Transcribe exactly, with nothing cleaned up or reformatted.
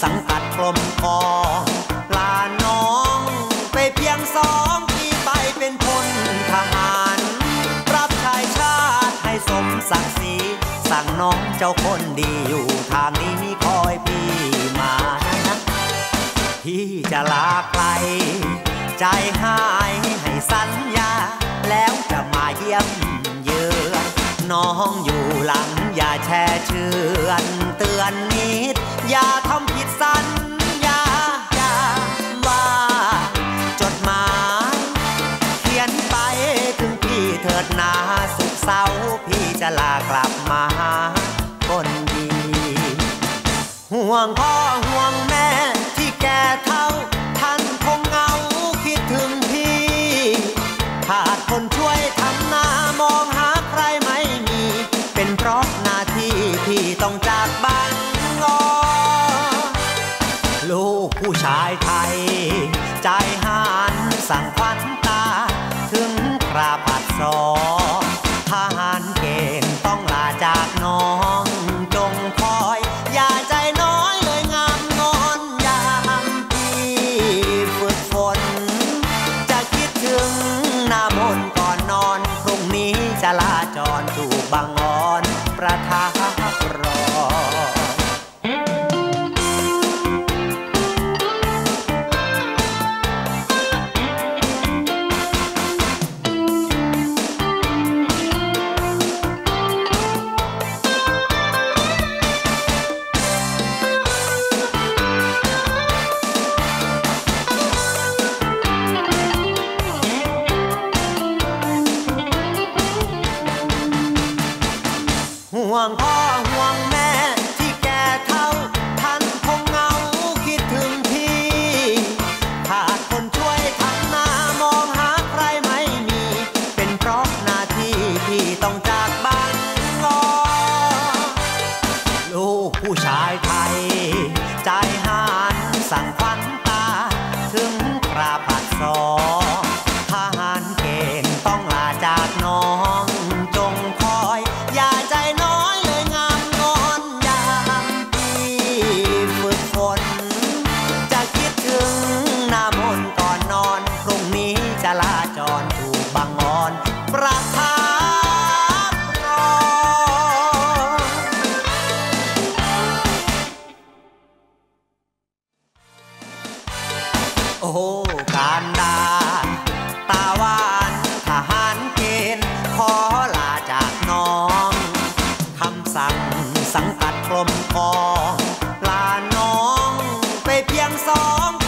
สังกัดกรมกองลาน้องไปเพียงสองปีไปเป็นพลทหารรับใช้ชาติให้สมศักดิ์ศรีสั่งน้องเจ้าคนดีอยู่ทางนี้คอยพี่มานะพี่จะลาไกลใจหายให้สัญญาแล้วจะมาเยี่ยมเยือนน้องอยู่หลังอย่าแช่เชือนเตือนนิดอย่าทำผิดสัญญาอย่าว่าจดหมายเขียนไปถึงพี่เถิดนาสุขเศร้าพี่จะลากลับมาคนดีห่วงพ่อห่วงแม่ที่แก่เท่าท่านคงเหงาคิดถึงพี่ขาดคนช่วยทำหน้ามองหาใครไม่มีเป็นเพราะหน้าที่พี่ต้องจากบ้านงอลูกผู้ชายไทยใจหานสั่งควันตาถึงคราผัดสองทหารเกณฑ์ต้องลาจากน้องจงคอยอย่าใจน้อยเลยงามงอนยามพี่ฝึกฝนจะคิดถึงหน้ามนต์ก่อนนอนพรุ่งนี้จะลาจรถูกบังอ่อนประทับรอห่วงพ่อห่วงแม่ที่แก่เท่าท่านคงเหงาคิดถึงพี่ขาดคนช่วยทำหน้ามองหาใครไม่มีเป็นเพราะหน้าที่พี่ต้องจากบ้านงอลูกผู้ชายไทยใจหานสั่งควันตาถึงคราผัดสองทหารเกณฑ์ต้องลาจากน้องจงคอยอย่าใจน้อยเลยงามงอนยามพี่ฝึกฝนจะคิดถึงหน้ามนต์ก่อนนอนพรุ่งนี้จะลาจรถูกบังอ่อนประทับรอโอ้การดาตาหวานทหารเกณฑ์ขอลาจากน้องคำสั่งสังกัดกรมกองลาน้องไปเพียงสอง